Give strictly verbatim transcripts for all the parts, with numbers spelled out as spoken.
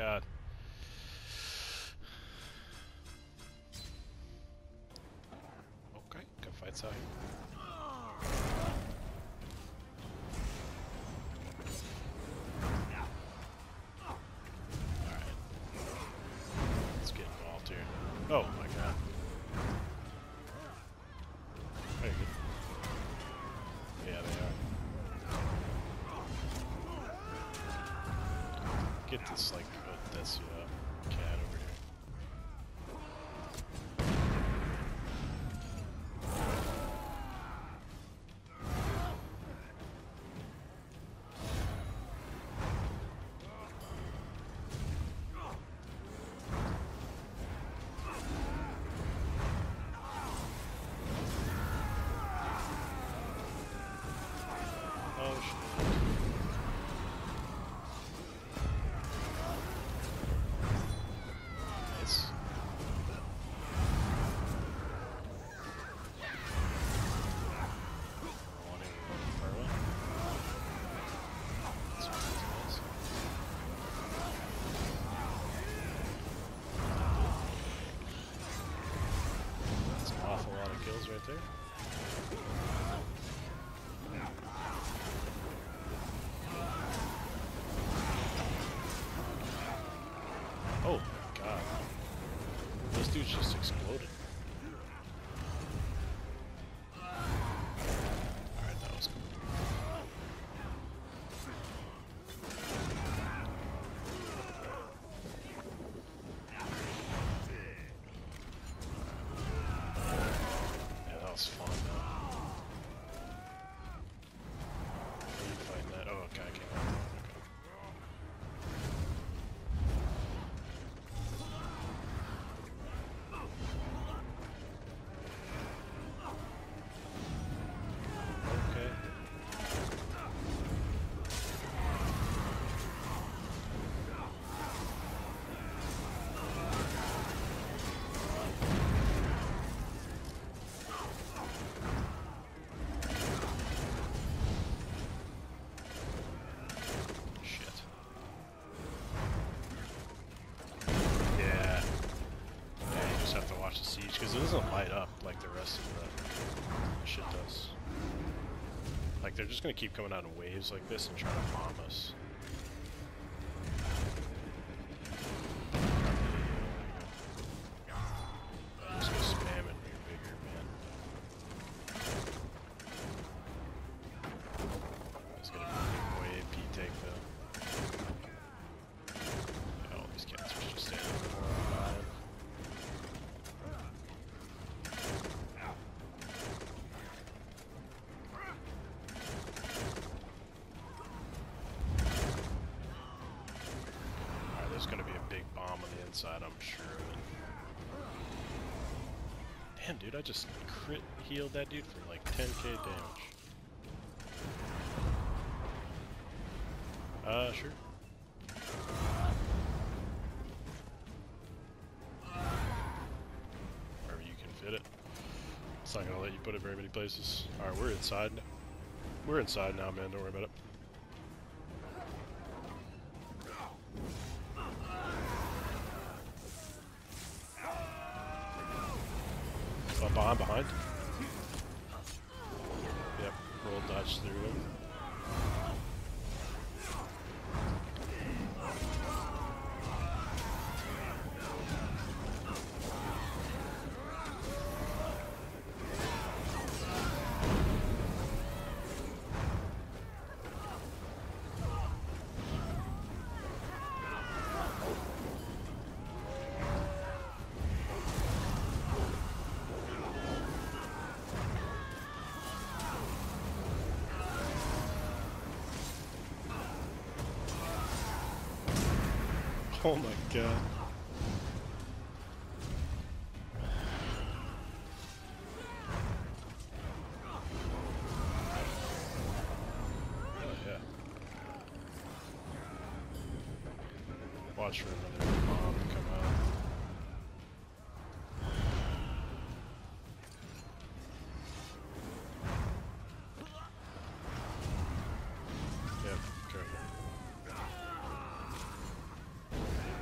god. Okay, good fights out here. Alright. Let's get involved here. Oh my god. Very good. Yeah, they are. Get this, like, uh, this, uh, cat over here. Oh, shit. Nice. Wanting Perla. That's nice. That's an awful lot of kills right there. Oh my god. Those dudes just exploded. Alright, that was cool. Yeah, that was fun, man. How are you fighting that? Oh, okay, I came out. Okay. Okay. Shit. Yeah. Yeah, you just have to watch the siege, because it doesn't light up like the rest of the shit does. Like, they're just gonna keep coming out in waves like this and trying to bomb us. I'm just gonna spam it when you're bigger, man. It's gonna be a big wave P-take though. Yeah, all these cats are just standing for a while. Alright, there's gonna be a big bomb on the inside, I'm sure of it. Damn, dude, I just crit healed that dude for like ten K damage. Uh, sure. Wherever you can fit it. It's not gonna let you put it very many places. Alright, we're inside. We're inside now, man, don't worry about it. Oh, behind, behind. Yep, roll dodge through him. Oh my god. Oh yeah. Watch for another bomb to come out. Yep, careful.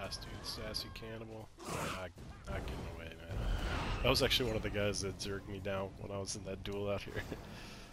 last dude, Sassy Cannibal. Not, not getting away, man. That was actually one of the guys that zerged me down when I was in that duel out here.